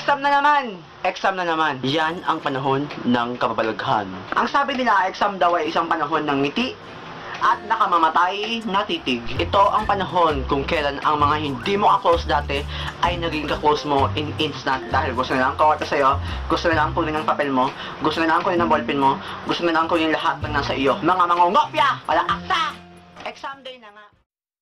Exam na naman! Exam na naman. Yan ang panahon ng kababalaghan. Ang sabi nila, exam daw ay isang panahon ng ngiti at nakamamatay na titig. Ito ang panahon kung kailan ang mga hindi mo ka-close dati ay naging ka-close mo in instant dahil gusto nilang kawata sa'yo, gusto nilang kunin ang papel mo, gusto nilang kunin ang ballpen mo, gusto nilang kunin lahat ng nasa iyo. Mga mangungopya! Walang aksa! Exam day na nga.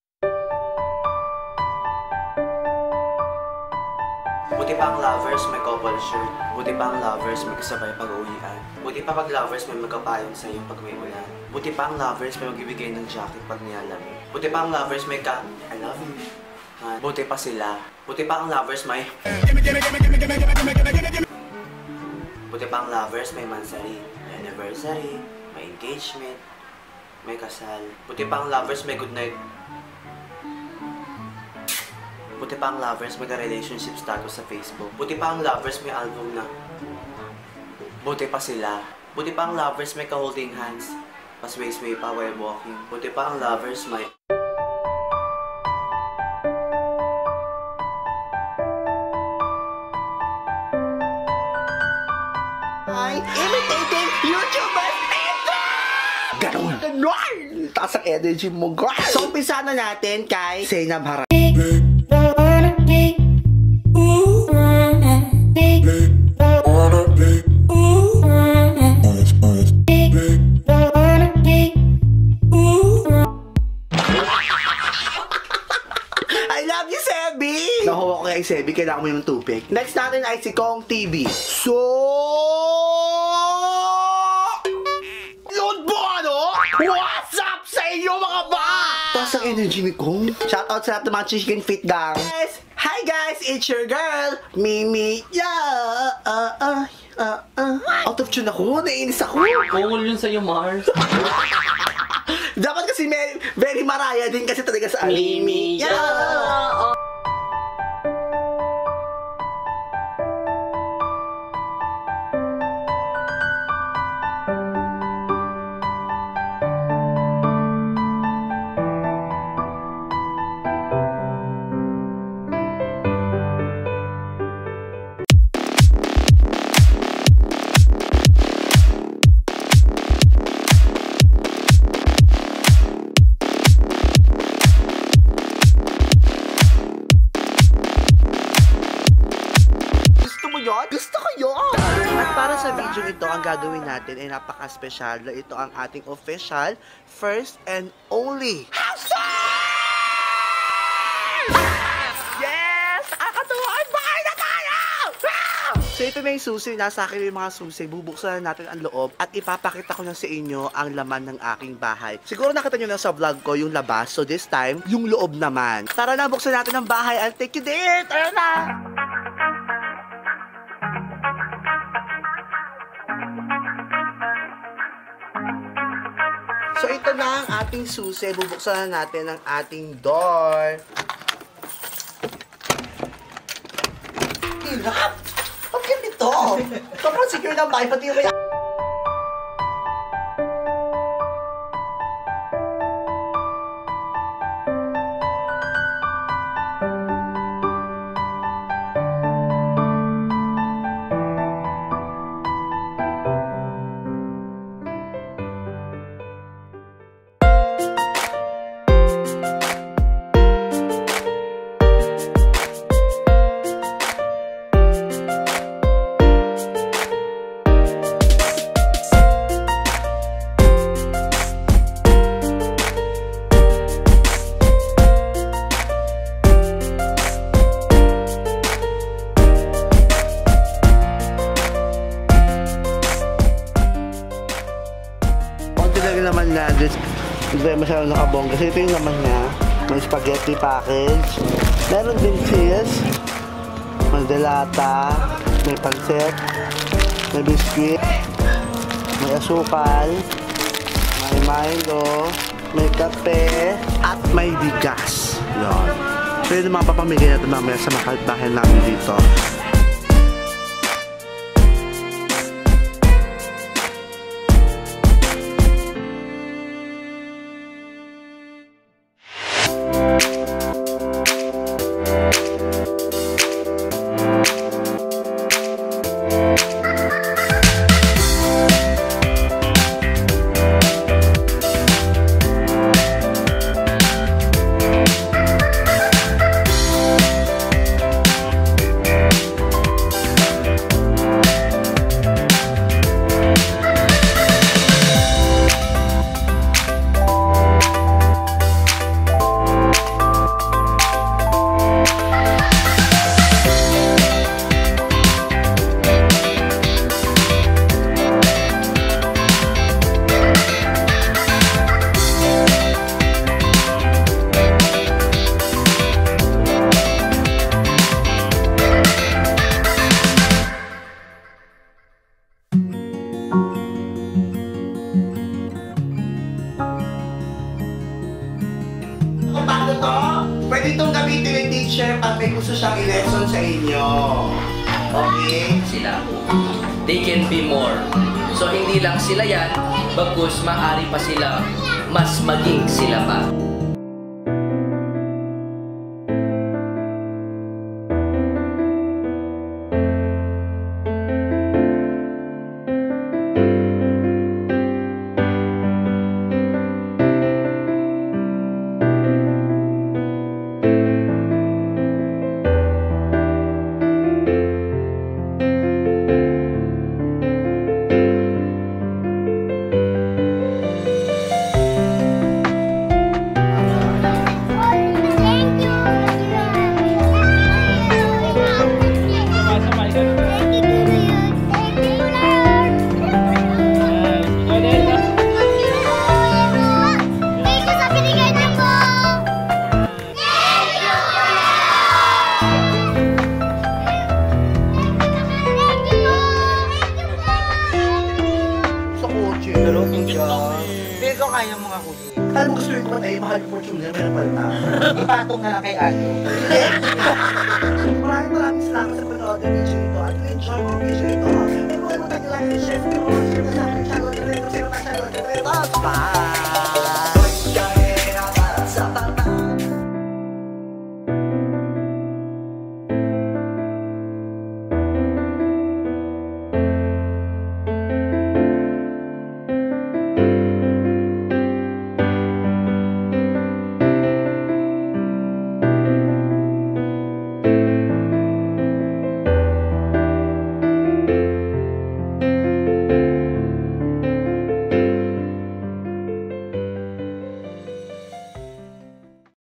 Buti pa ang lovers may couple shirt. Buti pa ang lovers may kasabay pag-uwian. Buti pa pag lovers may magkapayon sa iyo pag may ulan. Buti pa ang lovers may magbibigay ng jacket pag niyalamig. Buti pa ang lovers may I love you. Buti pa sila. Buti pa ang lovers may buti pa ang lovers may mansari, may anniversary, may engagement, may kasal. Buti pa ang lovers may good night. Buti pa ang lovers may relationship status sa Facebook. Buti pa ang lovers may album na. Buti pa sila. Buti pa ang lovers may ka-holding hands. Pasway-sway pa while walking. Buti pa ang lovers may imitating YouTubers ever! Ganon! Ganon! Taas ang energy mo, guys! So, umpisa na natin kay Zainab Harap. Nahuwa ko kay Sebi, kailangan mo yung tubig. Next natin ay si Kong TV. So, Lloyd mo ano? What's up sa inyo mga ba? Taas ang energy ni Kong. Shoutout sa lahat ng mga chicken feet gang. Yes. Hi guys, it's your girl, Mimi. Yeah. Out of tune ako, naiinis ako. Kungol yun sa'yo, Mars. Dapat kasi very Maraya din kasi talaga sa Mimi. Yeah. Gusto ko yun! At para sa video ito, ang gagawin natin ay napaka-special. Ito ang ating official, first and only house! Yes! Nakakatuwa! Ay, bahay na tayo! So ito na yung susi. Nasa akin yung mga susi. Bubuksan na natin ang loob at ipapakita ko na sa inyo ang laman ng aking bahay. Siguro nakita nyo na sa vlog ko yung labas. So this time, yung loob naman. Tara na, buksan natin ang bahay. I'll take you there! Tara na! So ito na ang ating susi. Bubuksan na natin ang ating door. Hirap! Ang ganito! Sobrang secure ng bahay. Pati yung kaya... Naman na hindi masyadong nakabong kasi ito yung naman niya. May spaghetti package, meron din cheese, may delata, may pansit, may biscuit, may asukal, may Milo, may kape, at may bigas. Yun. So yun yung mga papamigay natin mamaya sa mga kapitbahay namin dito. Pwede itong gamitin ng teacher pag may gusto siyang i-lesson sa inyo. Okay? Sila. They can be more. So hindi lang sila yan, bagkus maaari pa sila mas maging sila pa. kaya mga kuya. Alam mo gusto rin matay, mahal yung Fortuner, meron pala na. Ipatong na lang kay ano. Maraming salamat sa panood ng video nito at enjoy mo yung video nito. Pero kung ano lang yung chef nyo, sino na sa akin, channel na rin, sino na channel na rin. Bye!